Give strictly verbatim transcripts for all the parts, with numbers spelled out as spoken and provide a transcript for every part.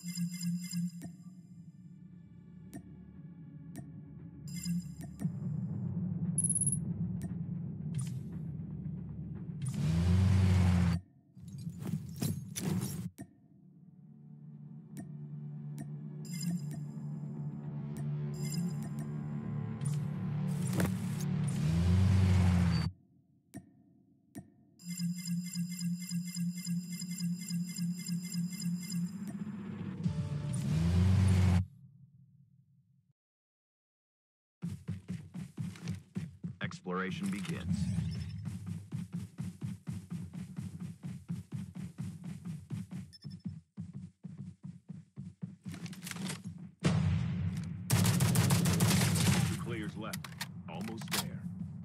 Exploration begins. Two players left. Almost there.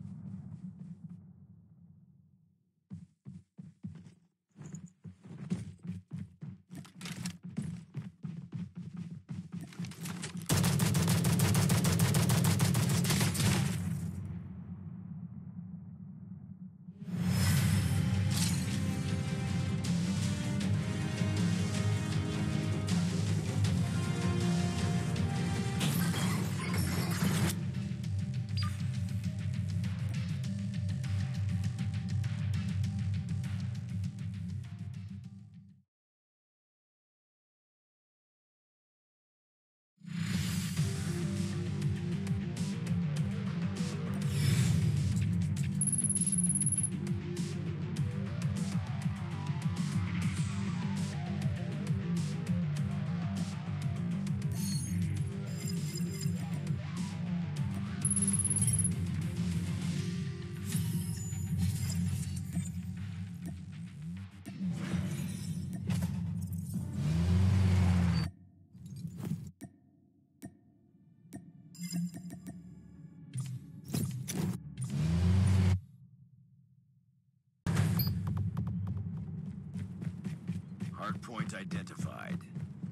Hardpoint identified.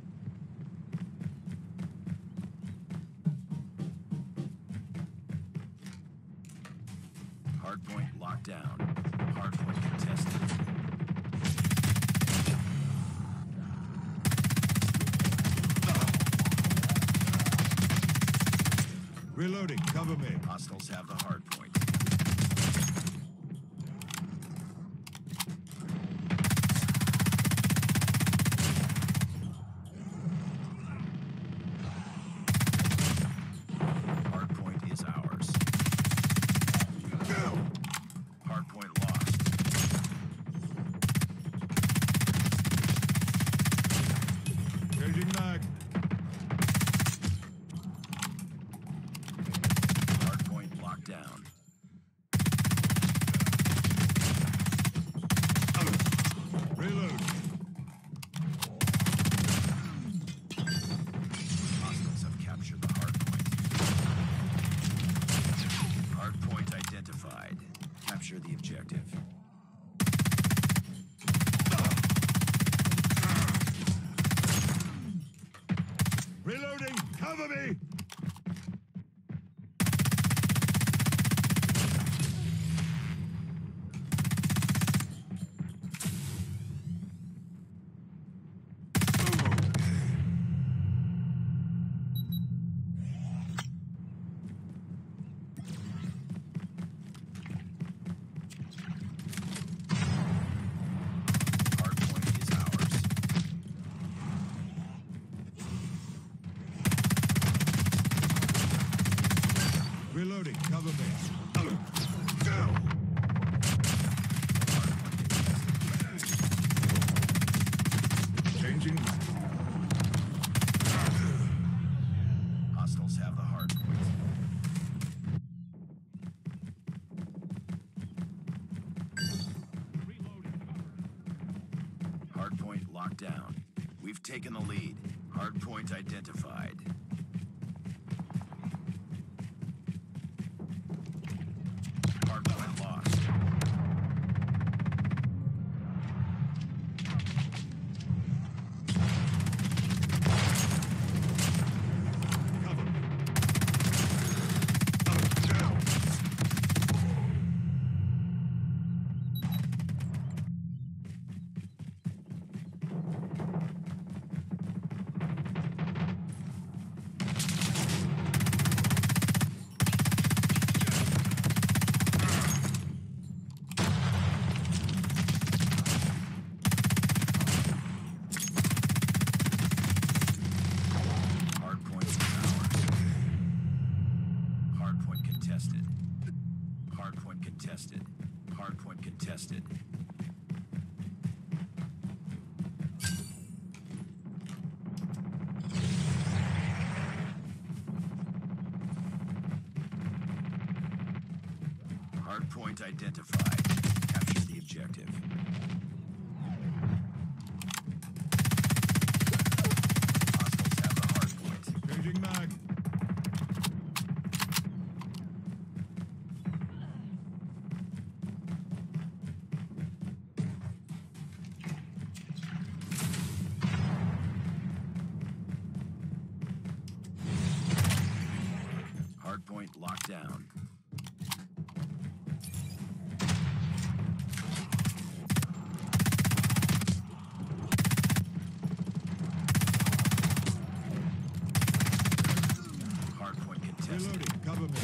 Hardpoint locked down. Hardpoint contested. Reloading, cover me. Hostiles have the hardpoint. Hardpoint is ours. Hardpoint lost. Changing mag. Hardpoint locked down. Reload. Hostiles have captured the hardpoint. Hardpoint identified. Capture the objective. Reloading, cover me. Hardpoint is ours. Reloading, cover me. Changing mag. Hostiles have the hardpoint. Hardpoint locked down. We've taken the lead. Hardpoint identified. Hardpoint lost. Cover me. Hardpoint identified. Capture the objective. Hostiles have the hardpoint. Changing mag. Hardpoint locked down. Hardpoint contested. Reloading. Cover me.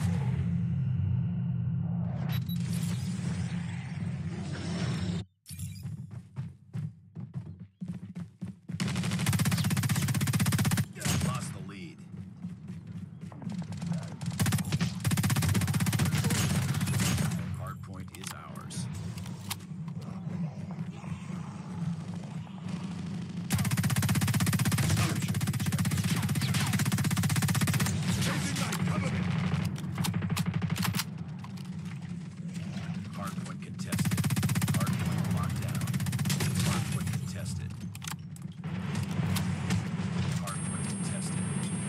Lost the lead. Hardpoint is ours. Capture the objective. Changing mag. Cover me. Hardpoint contested. Hardpoint locked down. Hardpoint contested. Hardpoint contested.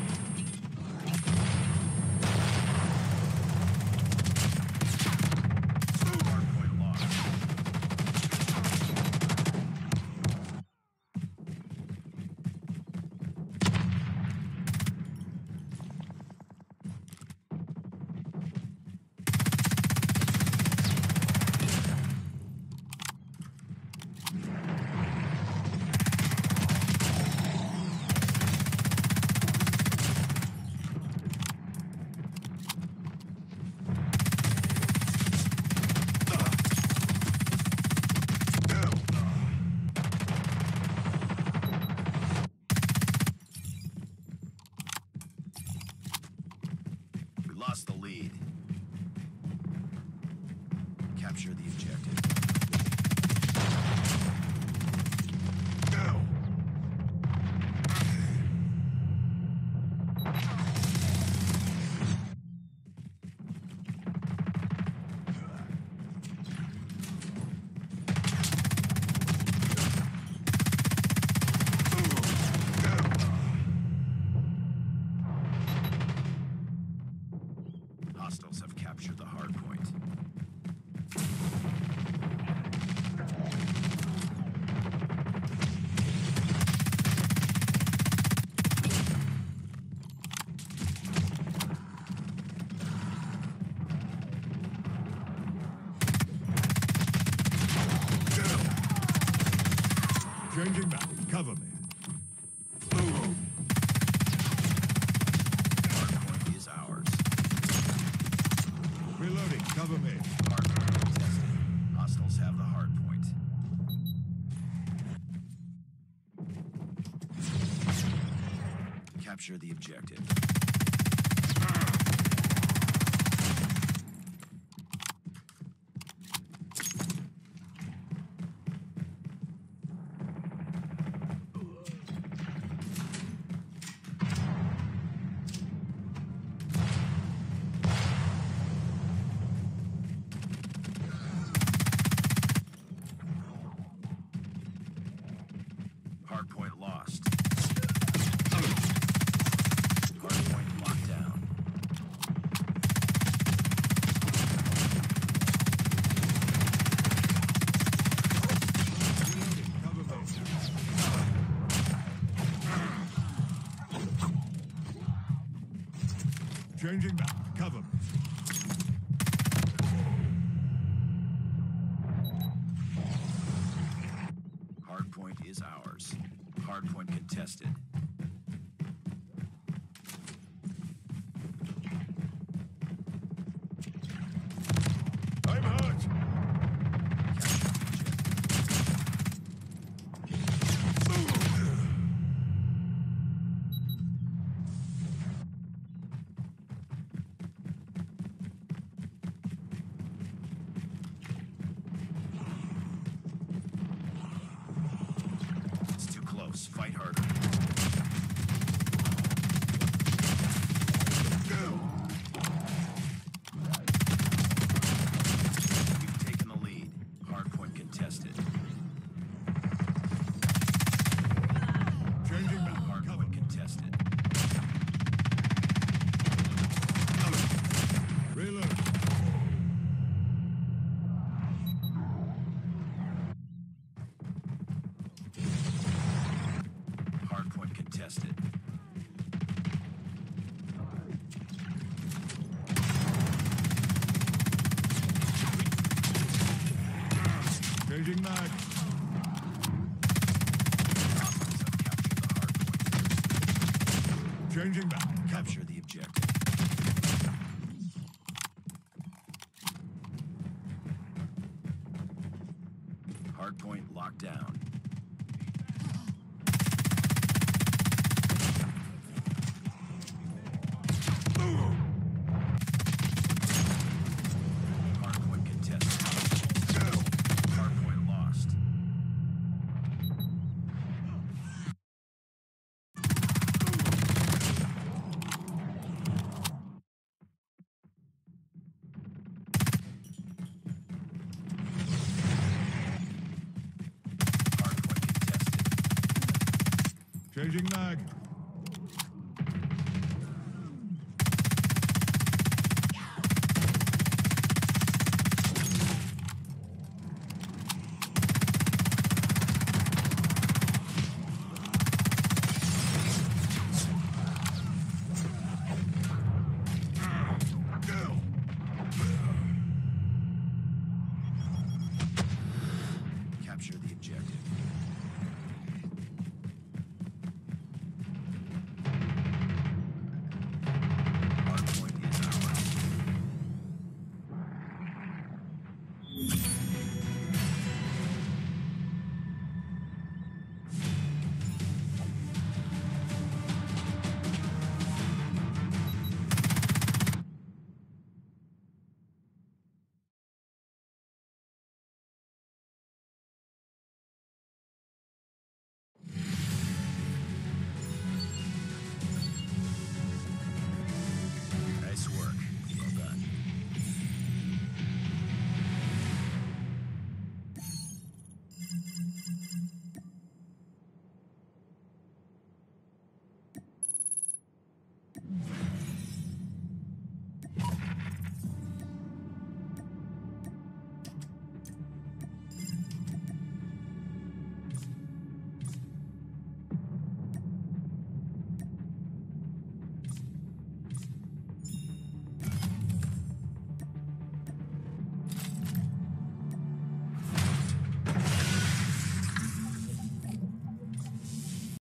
Hardpoint lost. We lost the lead. Capture the objective. Go. Hostiles have captured the hardpoint. Changing mag. Cover me. Hardpoint is ours. Reloading. Cover me. Hardpoint contested. Hostiles have the hardpoint. Capture the objective. Hardpoint lost. Hardpoint locked down. Cover me. Changing mag. Cover me. Hardpoint is ours. Hardpoint contested. I'm hurt. Capture the objective. It's too close. Fight harder. Changing back. Capture the objective. Hardpoint locked down. Hardpoint contested. Hardpoint lost. Changing mag.